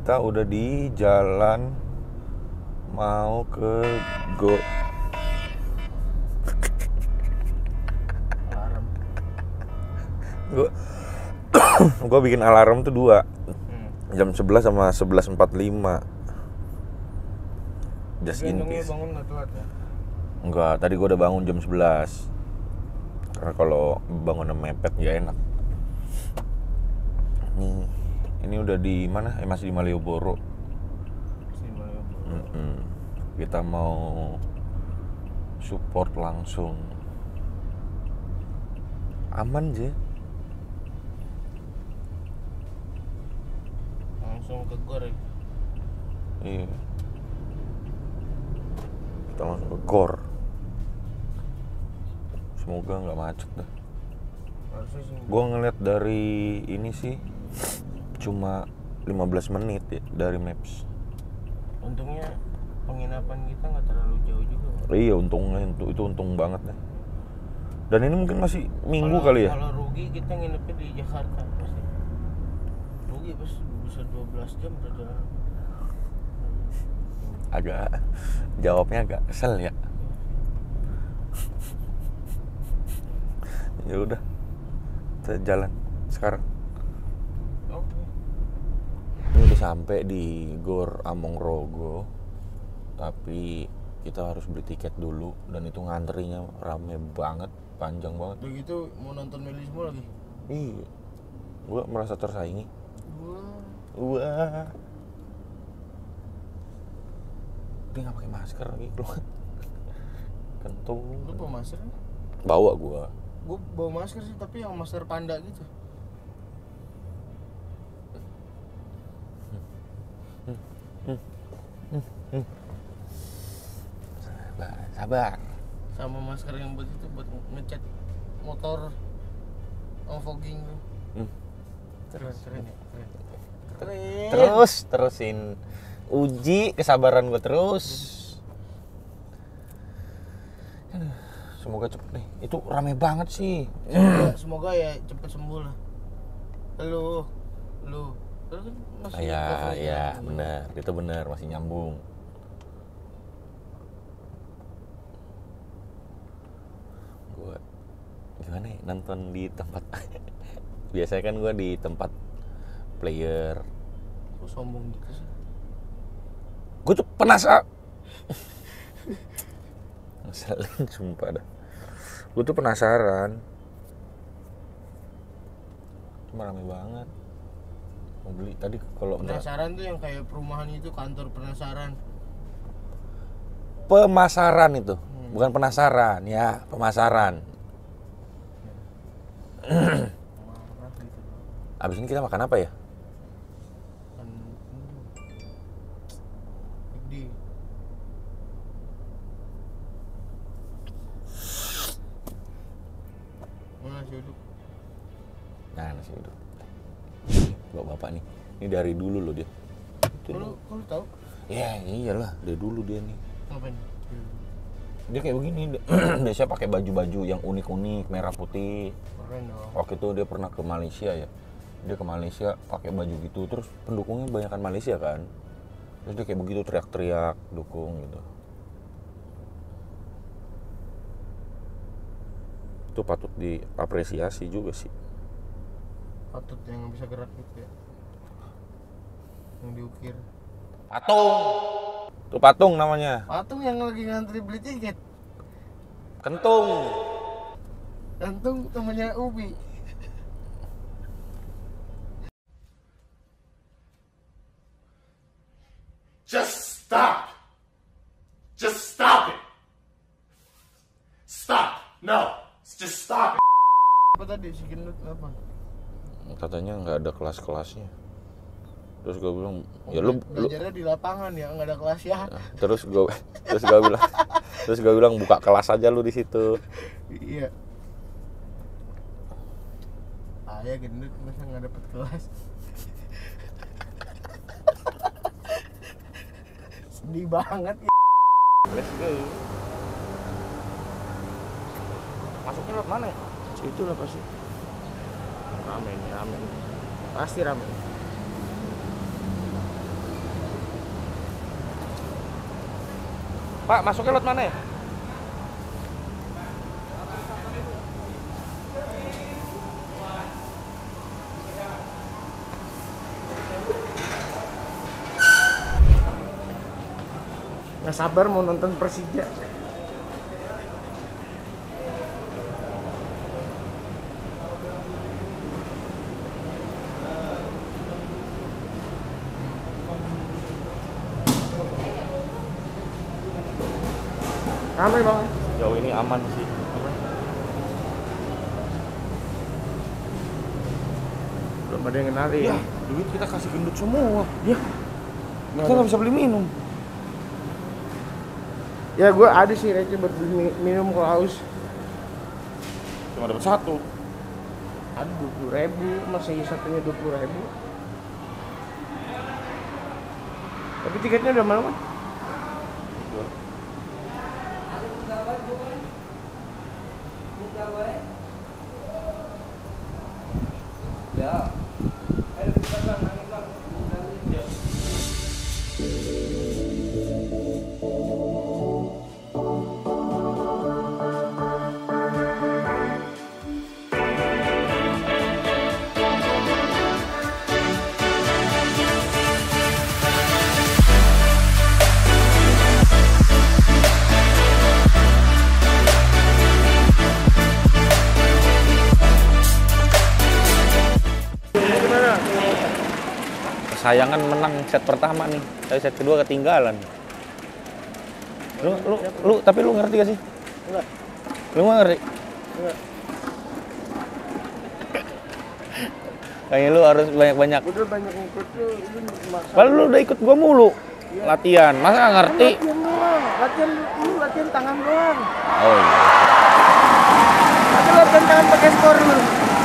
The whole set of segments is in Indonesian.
Kita udah di jalan mau ke Alarm. Gue bikin alarm tuh 2 jam 11 sama 11.45. Just Tapi in untungnya case. bangun nggak telat ya? Enggak, tadi gue udah bangun jam 11. Karena kalau bangun mepet ya enak. Ini udah di mana? Masih di Malioboro. Kita mau support langsung. Aman sih. Langsung ke GOR ya? Iya. Kita langsung ke GOR. Semoga nggak macet dah. Harusnya sih. Gue ngeliat dari ini sih cuma 15 menit ya dari Maps. Untungnya penginapan kita nggak terlalu jauh juga. Iya, untungnya itu untung banget deh. Dan ini mungkin masih minggu kali ya. Kalau rugi kita nginepnya di Jakarta pasti. Rugi pas bisa 12 jam perjalanan. Agak jawabnya agak kesel ya. Ya udah, kita jalan sekarang. Oke. Ini udah sampai di GOR Amongrogo, tapi kita harus beli tiket dulu dan itu ngantrinya rame banget, panjang banget. Udah gitu mau nonton Melismo lagi. Iya, gue merasa tersaingi. Wah. Dia nggak pakai masker lagi keluar. Kentung. Lu bawa masker kan? Bawa gue. Gue bawa masker sih, tapi yang masker panda gitu. Sabar. Sama masker yang buat itu buat ngecat motor fogging tuh. Keren ya, keren. Terusin uji kesabaran gue terus. Semoga cepet nih. Itu rame banget sih. Semoga ya cepet sembuh lah. Lu kan masih recovery Ya, kan? benar. Itu benar, masih nyambung. Gue gimana ya nonton di tempat biasanya kan gue di tempat player. Lu sombong gitu sih. Gue tuh penasaran. Ngeselin sumpah dah. Gue tuh penasaran. Cuma rame banget. Mau beli tadi kalau Penasaran tuh yang kayak perumahan itu, kantor penasaran. pemasaran itu, bukan penasaran ya, pemasaran. Marah gitu. Abis ini kita makan apa ya? Kan gede. Mana nasi uduk? Nah, nasi uduk. Bapak nih, ini dari dulu loh dia. Lu tahu? Ya iyalah, dari dulu dia nih. Ngapain? Dia kayak begini, biasanya pakai baju-baju yang unik-unik, merah putih. Keren dong. Waktu itu dia pernah ke Malaysia ya. Dia ke Malaysia pakai baju gitu, terus pendukungnya banyakan Malaysia kan. Terus dia kayak begitu teriak-teriak dukung gitu. Itu patut diapresiasi juga sih. Patut yang bisa gerak gitu ya. Yang diukir. Patung. Itu patung namanya. Patung yang lagi ngantri beli tiket. Kentung. Kentung temennya Ubi. Just stop. Just stop it. Stop. No. Just stop it. Apa tadi si gendut apa? Katanya nggak ada kelas-kelasnya. Terus gue bilang, ya lu belajarnya di lapangan ya, nggak ada kelas ya. terus gue bilang buka kelas aja lu di situ. Iya. Ayah gendut masa nggak dapet kelas. Sedih banget ya. Let's go. Masuknya lewat mana ya? Itu lah pasti. Rame nih. Pasti rame. Pak, masuknya lot mana ya? Nggak sabar mau nonton Persija. Ramai banget. Jauh ini aman sih. Belum ada yang kenalin. Ya, duit kita kasih gendut semua. Ya. Kita nggak bisa beli minum. Ya gue ada sih receh buat beli minum kalau haus. Cuma dapat satu. Ada 20.000, masih satunya 20.000. Tapi tiketnya udah mana kan? Ya. Kesayangan menang set pertama nih, tapi set kedua ketinggalan. Tapi lu ngerti gak sih? Enggak. Lu nggak ngerti? Enggak. Kayaknya lu harus banyak-banyak. Udah banyak ngikut lu masalah. Padahal lu udah ikut gua mulu. Latihan, masa nggak ngerti? Latihan doang, latihan tangan doang. Oh iya. Tapi latihan tangan pakai skor lu.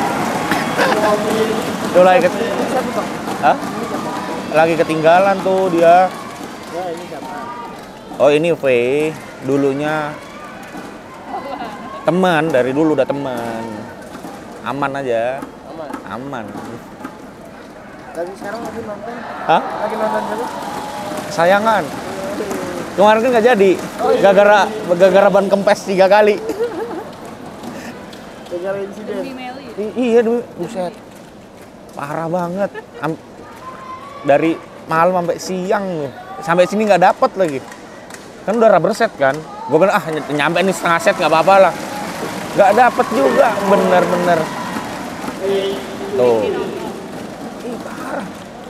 Tuh lagi Siapa bang? Hah? Lagi ketinggalan tuh dia. Ya ini siapa? Oh ini V, dulunya teman, dari dulu udah teman. Aman aja, Aman. aman. Lagi sekarang lagi nonton. Hah? Lagi nonton siapa? Kesayangan. Kemarin kan nggak jadi, gara-gara ban kempes 3 kali. Gagal insiden. Iya dulu, buset. Parah banget. Dari malam sampai siang loh. Sampai sini nggak dapet lagi. Kan udah rubber set kan. Gue bilang nyampe nih setengah set nggak apa-apa lah. Nggak dapet juga, bener-bener. Tuh. Ih, parah.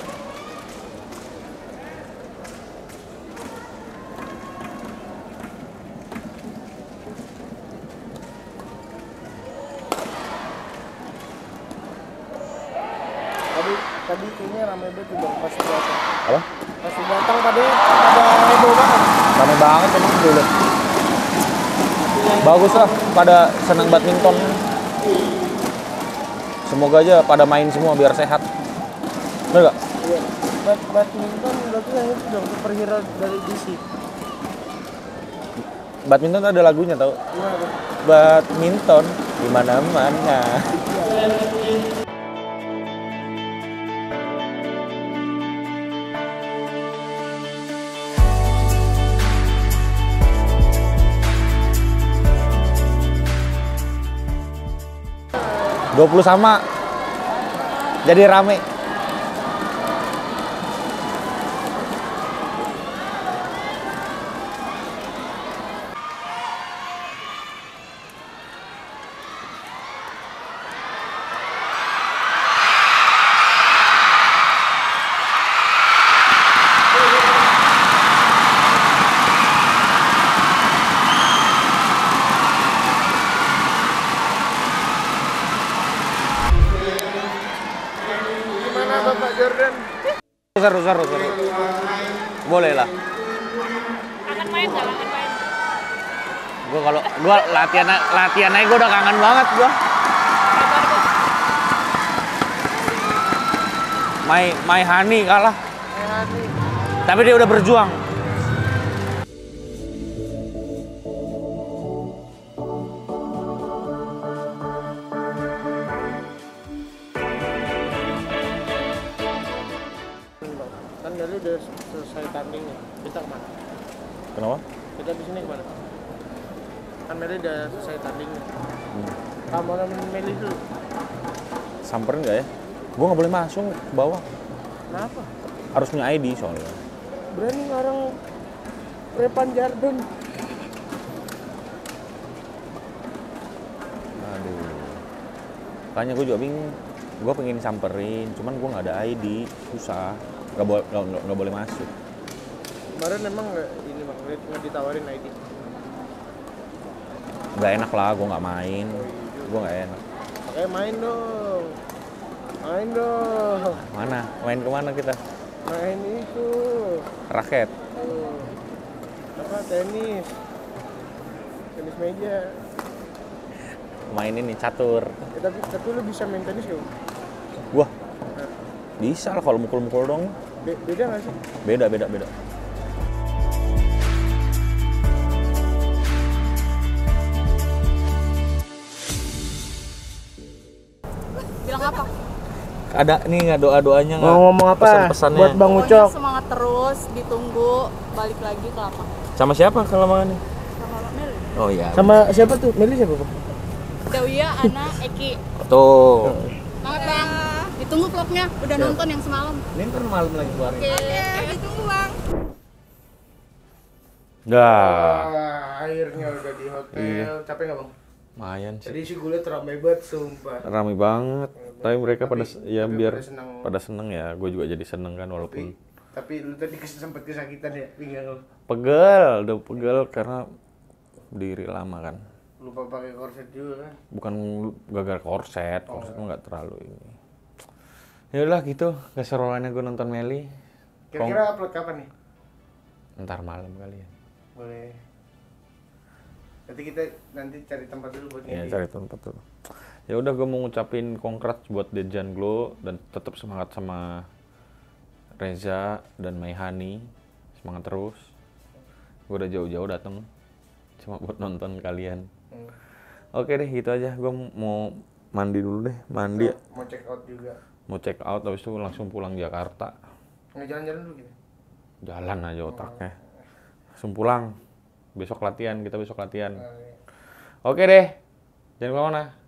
Tadi kayaknya ramai banget tuh bang pas datang. Apa? Pas datang tadi ada heboh banget. Rame banget emang dulu. Bagus lah, pada senang badminton. Semoga aja pada main semua biar sehat. Bener gak? Iya. Badminton berarti yang itu dong superhero dari DC. Badminton ada lagunya tau? Gimana tuh? Badminton di mana-mana. 20 sama. Jadi rame. Gimana Bapak Jordan? Seru. Boleh lah. Kangen main nggak? Kangen main? Gua latihan aja gua udah kangen banget gua. Kabar tuh. My Honey kalah. Tapi dia udah berjuang. Kan dari udah selesai tanding nih. Kita kemana? Kenapa? Kita di sini kemana? Kan Meli udah selesai tanding nih. Kamu nemenin Meli dulu. Samperin nggak ya? Gue nggak boleh masuk ke bawah. Kenapa? Harus punya ID soalnya. Berani ngarang Repan Jarden. Aduh. Makanya gue juga bingung. Gue pengen samperin, cuman gue nggak ada ID, susah. Nggak boleh masuk. Kemarin emang nggak ditawarin ID. Nggak enak lah, gue nggak main. Gue nggak enak. Makanya main dong. Main dong. Mana? Main kemana kita? Main itu. Raket. Tuh. Apa tenis. Tenis meja. Main ini catur. Tapi lu bisa main tenis ya? Wah, bisa lah kalau mukul-mukul dong. Beda nggak sih? Beda. Bilang apa? Ada nih nggak doa-doanya nggak? Mau ngomong apa? Pesan-pesannya. Buat Bang Pokoknya Ucok. semangat terus, ditunggu balik lagi ke lapang. Sama siapa kalau makan nih? Sama Meli. Oh iya. Sama siapa tuh? Meli siapa, Bang? Dawia, Ana, Eki. Tuh. Semangat Bang. Ditunggu vlognya. Udah nonton yang semalam. Ini kan malam lagi keluar. Oke, ditunggu Bang. Dah. Akhirnya udah di hotel. Iya. Capek nggak, Bang? Lumayan sih. Tadi sih gue liat ramai banget, sumpah. Rame banget. Tapi mereka pada ya tapi biar pada seneng. seneng ya. Gue juga jadi seneng kan walaupun Tapi lu tadi sempat kesakitan ya pinggang lu. udah pegel karena berdiri lama kan. Lupa pakai korset juga kan. Bukan gagal korset mah nggak terlalu ini. Ya udah gitu, keseruannya gue nonton Meli. Kira-kira upload kapan nih? Ntar malam kali ya. Boleh. Nanti kita cari tempat dulu buat Iya, ngedit. cari tempat dulu. Ya udah gue mau ngucapin congrats buat Dejan Glow dan tetap semangat sama Reza dan Maihani. Semangat terus. Gue udah jauh-jauh datang cuma buat nonton kalian. Oke deh, gitu aja. Gue mau mandi dulu deh, mandi. Mau check out juga. Mau check out habis itu langsung pulang Jakarta. Nggak jalan-jalan dulu gitu. Jalan aja otaknya. Langsung pulang. Besok latihan, kita besok latihan. Oke deh. Jangan kemana-mana.